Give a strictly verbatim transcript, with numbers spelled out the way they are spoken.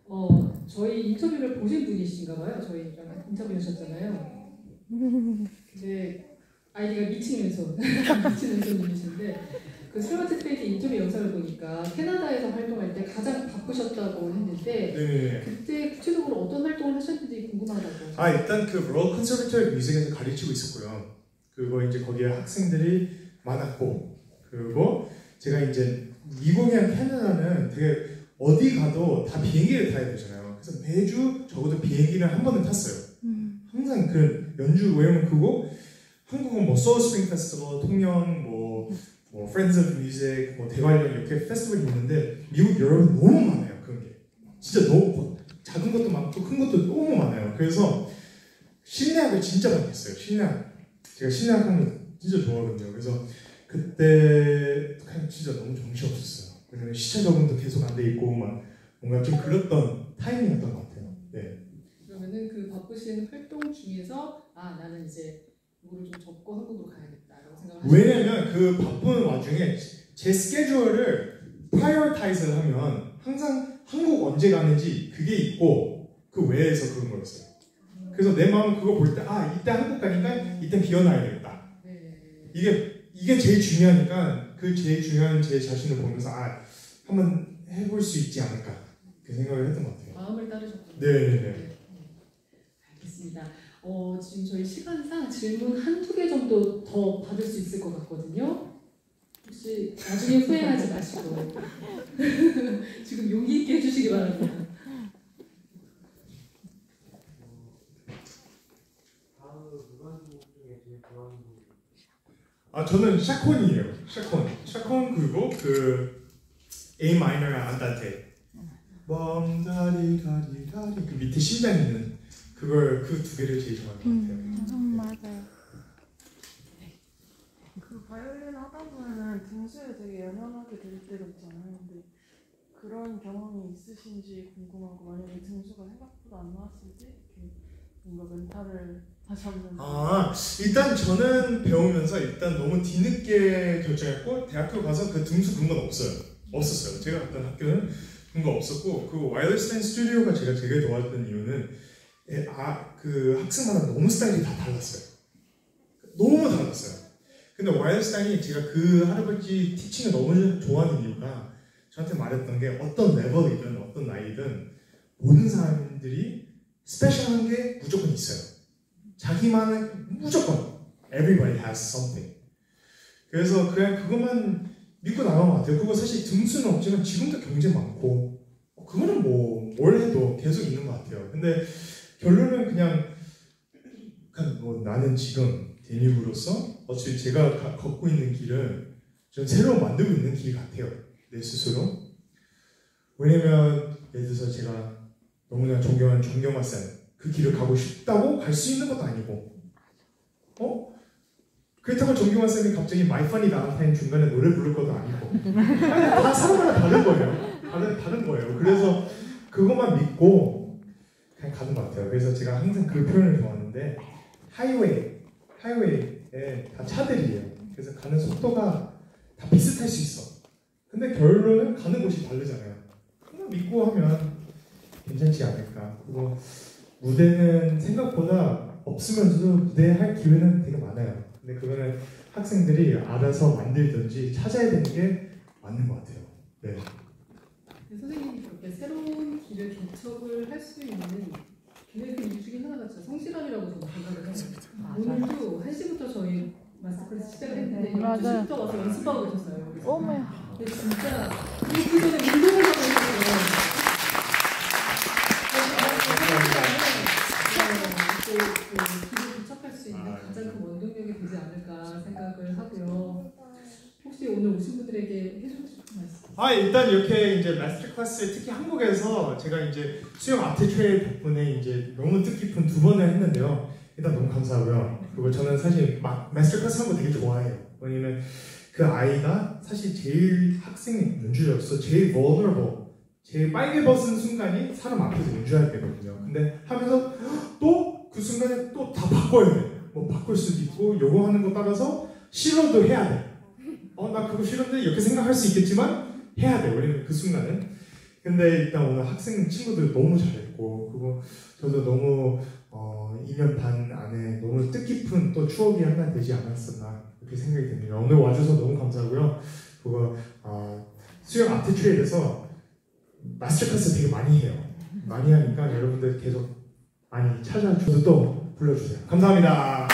어, 저희 인터뷰를 보신 분이신가 봐요. 저희랑 인터뷰하셨잖아요. 근데 아이디가 미친 왼손, 미친 왼손님이신데 그 스마트 페이지 인터뷰 영상을 보니까 캐나다에서 활동할 때 가장 바쁘셨다고 했는데 네. 그때 구체적으로 어떤 활동을 하셨는지 궁금하다고. 아 일단 그 로컬 컨서버터리 뮤직에서 가르치고 있었고요. 그리고 이제 거기에 학생들이 많았고 그리고 제가 이제 미국이랑 캐나다는 되게 어디 가도 다 비행기를 타야 되잖아요. 그래서 매주 적어도 비행기를 한 번은 탔어요. 음. 항상 그 연주 외우면 그거 한국은 뭐 소울 스프링 페스티벌, 통영, 뭐, 뭐 프렌즈 오브 뮤직, 뭐 대관령 이렇게 페스티벌이 있는데 미국 여러분 너무 많아요. 그런 게 진짜 너무 작은 것도 많고 큰 것도 너무 많아요. 그래서 실내악을 진짜 많이 했어요. 실내악 제가 실내악 하는 거 진짜 좋아하거든요. 그래서 그때 그냥 진짜 너무 정신없었어요. 왜냐면 시차 적응도 계속 안 돼 있고 막 뭔가 좀 그랬던 타이밍이었던 것 같아요. 네. 그러면은 그 바쁘신 활동 중에서 아 나는 이제 이거를 좀 접고 한국으로 가야겠다라고 생각을 왜냐면 그 바쁜 와중에 제 스케줄을 프라이어타이즈를 하면 항상 한국 언제 가는지 그게 있고 그 외에서 그런 거였어요. 그래서 내 마음은 그거 볼 때 아 이때 한국 가니까 이때 비워놔야 되겠다. 네. 이게 이게 제일 중요하니까 그 제일 중요한 제 자신을 보면서 아 한번 해볼 수 있지 않을까 그 생각을 했던 것 같아요. 마음을 따르셨군요. 네네네. 네. 알겠습니다. 어, 지금 저희 시간상 질문 한두 개 정도 더 받을 수 있을 것 같거든요. 혹시 나중에 후회하지 마시고 지금 용기 있게 해주시기 바랍니다. 아 저는 샤콘이에요. 샤콘. 샤콘 그리고 그 A 마이너랑 안단테. 멈다리가리가리 그 밑에 심장 있는 그걸 그 두 개를 제일 좋아하는 것 같아요. 음, 음 맞아요. 그 바이올린 하다 보면은 등수에 되게 연연하게 될 때가 있잖아요. 근데 그런 경험이 있으신지 궁금하고 만약에 등수가 생각보다 안 나왔을 때 이렇게 뭔가 멘탈을 다시 한번. 아 일단 저는 배우면서 일단 너무 뒤늦게 결정했고 대학교 가서 그 등수 그런 건 없어요. 없었어요. 제가 갔던 학교는 그런 거 없었고 그 와일드스타인 스튜디오가 제가 되게 좋아했던 이유는 아 그 학생마다 너무 스타일이 다 달랐어요. 너무 달랐어요. 근데 와일드스타인이 제가 그 할아버지 티칭을 너무 좋아하는 이유가 저한테 말했던 게 어떤 레벨이든 어떤 나이든 모든 사람들이 스페셜한 게 무조건 있어요. 자기만의 무조건 everybody has something. 그래서 그냥 그것만 믿고 나간 것 같아요. 그거 사실 등수는 없지만 지금도 경쟁 많고 그거는 뭐 뭘 해도 계속 있는 것 같아요. 근데 결론은 그냥, 그냥 뭐 나는 지금 대니브로서 어차피 제가 가, 걷고 있는 길은 좀 새로 만들고 있는 길 같아요. 내 스스로. 왜냐면 예를 들어서 제가 너무나 존경하는 정경화 쌤 그 길을 가고 싶다고 갈 수 있는 것도 아니고 어? 그렇다고 정경화 쌤이 갑자기 마이 파니 나한테 중간에 노래 부를 것도 아니고 아니, 다 사람마다 다른 거예요. 다른, 다른 거예요. 그래서 그것만 믿고 그냥 가는 것 같아요. 그래서 제가 항상 그 표현을 좋아하는데 하이웨이, 하이웨이에 다 차들이에요. 그래서 가는 속도가 다 비슷할 수 있어. 근데 결론은 가는 곳이 다르잖아요. 그냥 믿고 하면 괜찮지 않을까. 그리고 무대는 생각보다 없으면서도 무대할 기회는 되게 많아요. 근데 그거는 학생들이 알아서 만들든지 찾아야 되는 게 맞는 것 같아요. 네. 선생님이 그렇게 새로운 길을 개척을 할 수 있는 굉장히 큰 이유 중에 하나가 진짜 성실함이라고 저는 생각을 해요. 오늘도 한 시부터 저희 마스터클래스 시작을 했는데 열두 시부터 와서 연습하고 계셨어요. 어머야. 근데 진짜 그 전에 운동을 하고 있었어요. 그 길을 개척할 수 있는 가장 큰 원동력이 되지 않을까 생각을 하고요. 혹시 오늘 오신 분들에게 해주고 싶은 말씀? 아 일단 이렇게 이제 마스터 클래스 특히 한국에서 제가 이제 수영 아트 트레일 덕분에 이제 너무 뜻깊은 두 번을 했는데요. 일단 너무 감사하고요. 그리고 저는 사실 막 마스터 클래스 하는 거 되게 좋아해요. 왜냐면 그 아이가 사실 제일 학생 연주자로서 제일 vulnerable, 제일 빨개 벗은 순간이 사람 앞에서 연주할 때거든요. 근데 하면서 또 그 순간에 또 다 바꿔야 돼. 뭐 바꿀 수도 있고 요거 하는 거 따라서 싫어도 해야 돼. 어 나 그거 싫은데 이렇게 생각할 수 있겠지만 해야 돼. 왜냐면 그 순간은 근데 일단 오늘 학생 친구들 너무 잘했고, 그리고 저도 너무 어, 이 년 반 안에 너무 뜻깊은 또 추억이 하나 되지 않았었나 그렇게 생각이 듭니다. 오늘 와줘서 너무 감사하고요. 그거 어, 수영 아트 트레일에서 마스터 클래스 되게 많이 해요. 많이 하니까 여러분들 계속 많이 찾아줘서 또 불러주세요. 감사합니다.